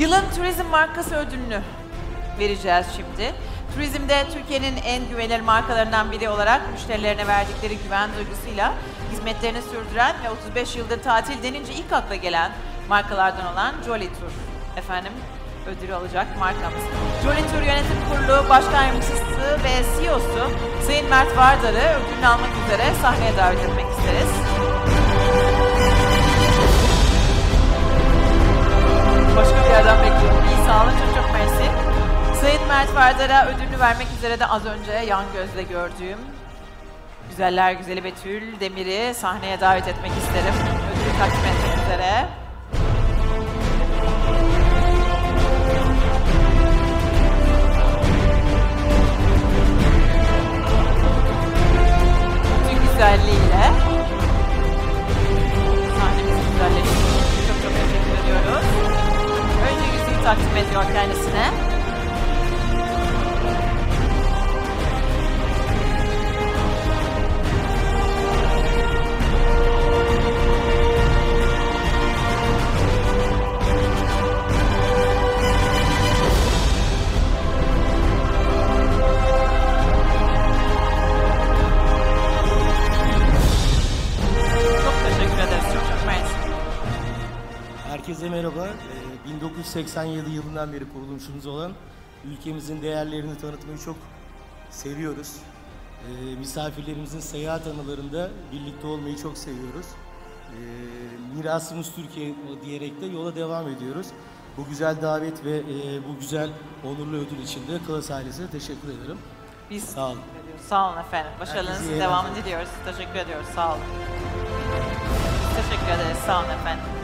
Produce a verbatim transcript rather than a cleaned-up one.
Yılın turizm markası ödülünü vereceğiz şimdi. Turizmde Türkiye'nin en güvenilir markalarından biri olarak müşterilerine verdikleri güven duygusuyla hizmetlerini sürdüren ve otuz beş yıldır tatil denince ilk akla gelen markalardan olan Jolly Tour efendim ödülü alacak markamız. Jolly Tour Yönetim Kurulu Başkan Yardımcısı ve C E O'su Sayın Mert Vardar'ı ödülünü almak üzere sahneye davet etmek isteriz. Başka bir yerden bekliyorum. İyi, sağ olun, çok çok mersi. Sayın Mert Vardar'a ödülünü vermek üzere de az önce yan gözle gördüğüm güzeller güzeli Betül Demir'i sahneye davet etmek isterim. Ödülü takdim etmek üzere. Bütün güzelliğiyle sahnemizi güzelleştirdiğiniz için çok çok teşekkür ediyoruz. Önce yüzüğü takdim ediyor kendisine. Herkese merhaba. bin dokuz yüz seksen yedi yılından beri kuruluşumuz olan ülkemizin değerlerini tanıtmayı çok seviyoruz. Misafirlerimizin seyahat anılarında birlikte olmayı çok seviyoruz. Mirasımız Türkiye diyerek de yola devam ediyoruz. Bu güzel davet ve bu güzel onurlu ödül için de Klas ailesine teşekkür ederim. Biz sağ olun. Sağ olun efendim. Başarılarınızın devamını diliyoruz. Teşekkür ediyoruz. Sağ olun. Teşekkür ederiz. Sağ olun efendim.